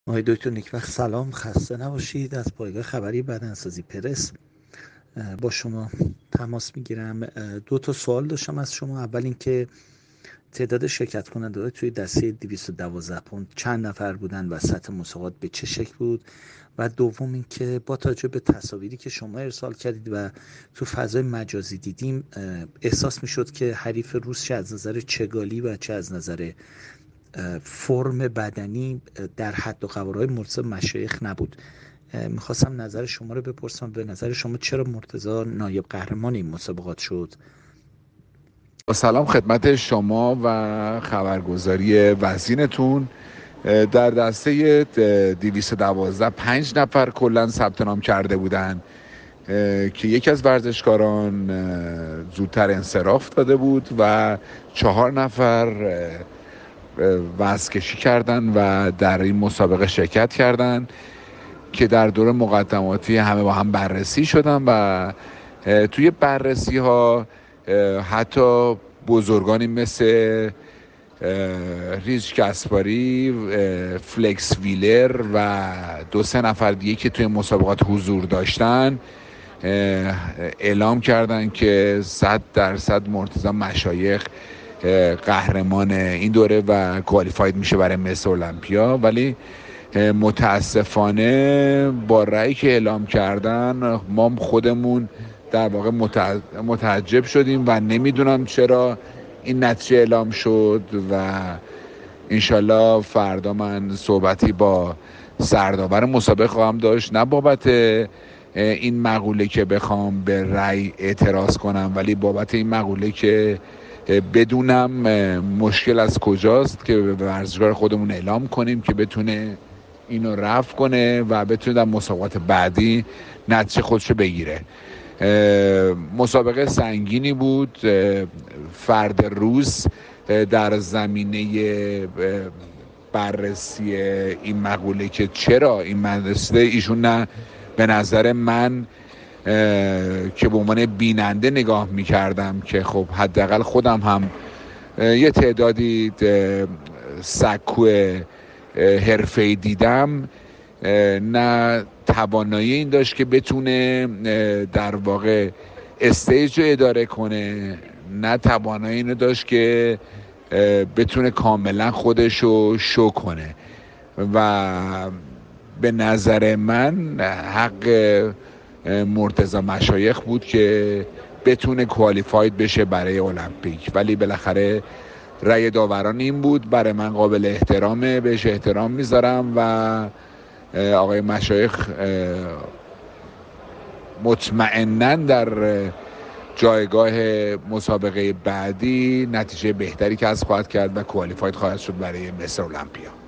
آقای دکتر نیکوقت سلام، خسته نباشید. از پایگاه خبری بدنسازی پرس با شما تماس میگیرم. دو تا سوال داشتم از شما. اول اینکه تعداد شرکت کننده توی دسته 212 پوند چند نفر بودن و سطح مسابقات به چه شکل بود؟ و دوم اینکه با توجه به تصاویری که شما ارسال کردید و تو فضای مجازی دیدیم، احساس میشد که حریف روس چه از نظر چگالی و چه از نظر فرم بدنی در حد و قوارهای مرتضی مشایخ نبود. میخواستم نظر شما رو بپرسم. به نظر شما چرا مرتضی نایب قهرمان این مسابقات شد؟ با سلام خدمت شما و خبرگزاری وزینتون. در دسته 212 5 نفر کلا ثبت نام کرده بودن که یکی از ورزشکاران زودتر انصراف داده بود و 4 نفر وزن‌کشی کردن و در این مسابقه شرکت کردن که در دور مقدماتی همه با هم بررسی شدن و توی بررسی ها حتی بزرگانی مثل ریچ کاسپاری، فلکس ویلر و 2-3 نفر دیگه که توی مسابقات حضور داشتن اعلام کردن که 100% مرتضی مشایخ قهرمان این دوره و کوالیفاید میشه برای مس المپیا. ولی متاسفانه با رأیی که اعلام کردن ما خودمون در واقع متعجب شدیم و نمیدونم چرا این نتیجه اعلام شد و انشالله فردا من صحبتی با سرداور مسابقه خواهم داشت، نه بابت این مقوله که بخوام به رأی اعتراض کنم، ولی بابت این مقوله که بدونم مشکل از کجاست که به ورزشکار خودمون اعلام کنیم که بتونه اینو رفع کنه و بتونه در مسابقات بعدی نتیجه خودشو بگیره. مسابقه سنگینی بود. فرد روز در زمینه بررسی این مقوله که چرا این مدرسه ایشون، نه به نظر من که به عنوان بیننده نگاه میکردم که خب حداقل خودم هم یه تعدادی سکو حرفه‌ای دیدم، نه توانایی این داشت که بتونه در واقع استیج رو اداره کنه، نه توانایی اینو داشت که بتونه کاملا خودش رو شو کنه و به نظر من حق مرتضی مشایخ بود که بتونه کوالیفاید بشه برای المپیک. ولی بالاخره رأی داوران این بود. برای من قابل احترامه، بهش احترام میذارم و آقای مشایخ مطمئناً در جایگاه مسابقه بعدی نتیجه بهتری کسب خواهد کرد و کوالیفاید خواهد شد برای مس المپیا.